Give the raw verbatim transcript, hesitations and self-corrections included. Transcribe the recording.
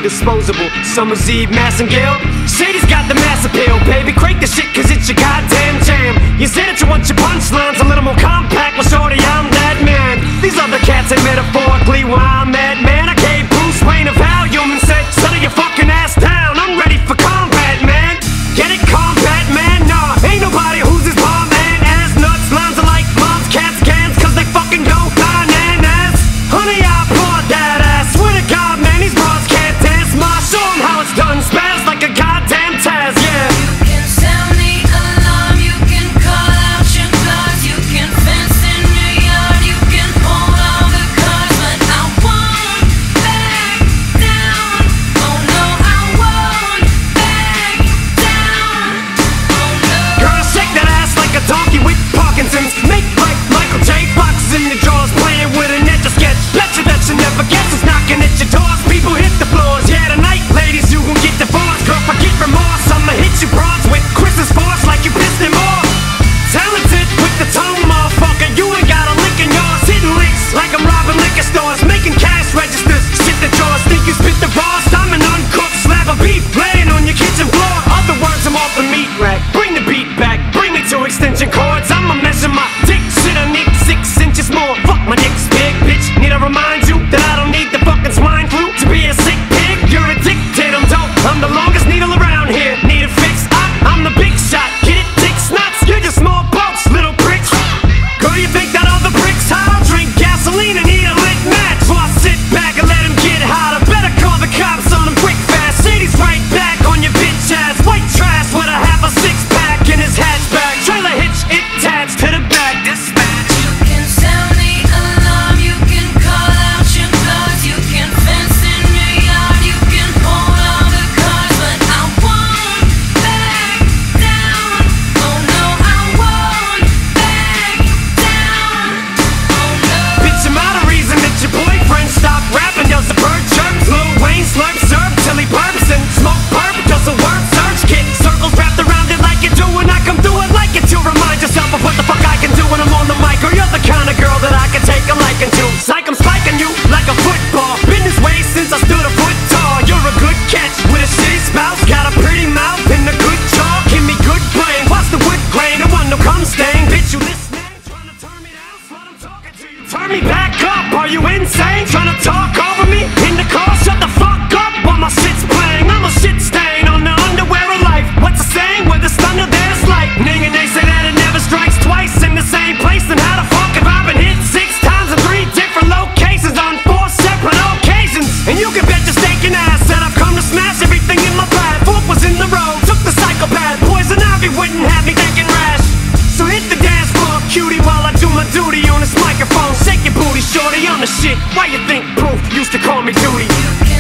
disposable. Summer's Eve, Massengale. Shady's got the mass appeal, baby. Crank the shit, cause it's your goddamn jam. You said that you want your punchlines a little more compact. Well, shorty, I'm that man. These other cats ain't metaphorically where I'm at, man. I gave Bruce Wayne a Valium and said, settle your fucking ass down. I'm ready for combat, man. Get it, combat, man? Nah, ain't nobody who's as bomb, man. Ass nuts, lines are like moms, cats, cans, cause they fucking go bananas. Honey, I applaud that ass. Swear to God, man, these bras can't dance. Ma, show 'em how it's done. Spaz like a goddamn Taz, yeah. You can sound the alarm, you can call out your guards, you can fence in your yard, you can hold all the cards, but I won't back down. Oh no, I won't back down. Oh no. Girl, shake that ass like a donkey with Parkinson's. Make like Michael J. Fox in the drawers, playing with an etch a sketch. Bet you that you never guess who's knocking at your doors. People hit the floors, yeah, tonight, ladies, you gon' get divorced. Girl, forget remorse, I'ma hit you broads with Chris's force like you pissed him off. Talented with the tone, motherfucker, you ain't got a lick in yours. Hitting licks like I'm robbing liquor stores, making cash registers. Shit the drawers, think you spit the raws. I'm an uncooked slab of beef laying on your kitchen floor. Other words, I'm off the meat rack. Bring the beat back, bring me to extension cords. I'ma measure my dick, shit, I need six inches more. Fuck my dick's big, bitch. Need to remind you that I don't need the fucking swine flu to be a sick pig. You're addicted, I'm dope. I'm the longest needle around here. Need a fix? I, I'm the big shot. Get it, dick snuts. You're just small boats, little pricks. Girl, you think that all the bricks hot? I'll drink gasoline and eat a lit match. So I sit back and let him get hotter. Better call the cops on him quick fast. Shady's right back on your bitch ass. White trash with a half a six pack in his hatchback. Trailer hitch, it attached to the back. Dispatch. You can sound the alarm, you can call out your guards, you can fence in your yard, you can hold all the cards, but I won't back down. Oh no, I won't back down. Oh no. Bitch, I'm out of reason that your boyfriend stopped rapping. Yells the bird chirp, Lil Wayne slurp serve till he burps and smoke perp. Does a word search kit, circles wrapped around it like you do, and I come through it like it to remind yourself of what the fuck I can do when I'm on the mic. Or you're the kind of girl that I can take a liking to. Psych, I'm spiking you like a football. Been this way since I stood a foot tall. You're a good catch with a shitty spouse, got a pretty mouth and a good jaw. Give me good brain, watch the wood grain. The one no come stain, bitch, you listening? Trying to turn me down, slut, I'm talking to you. Turn me back up, are you insane? Trying to talk over me in the car? Shut the fuck up while my shit's playing. I'm a shit stain on the underwear of life. What's the saying? Where there's thunder, there's lightning. And they say that it never strikes twice in the same place. And how the fuck have I been hit six times in three different locations on four separate occasions? And you can bet your stinking ass that I've come to smash everything in my path. Fork was in the road, took the psychopath. Poison ivy wouldn't have me thinking rash. So hit the dance floor, cutie, while I do my duty on this microphone. Shake your booty, shorty, on the shit. Why you think Proof used to call me Duty? You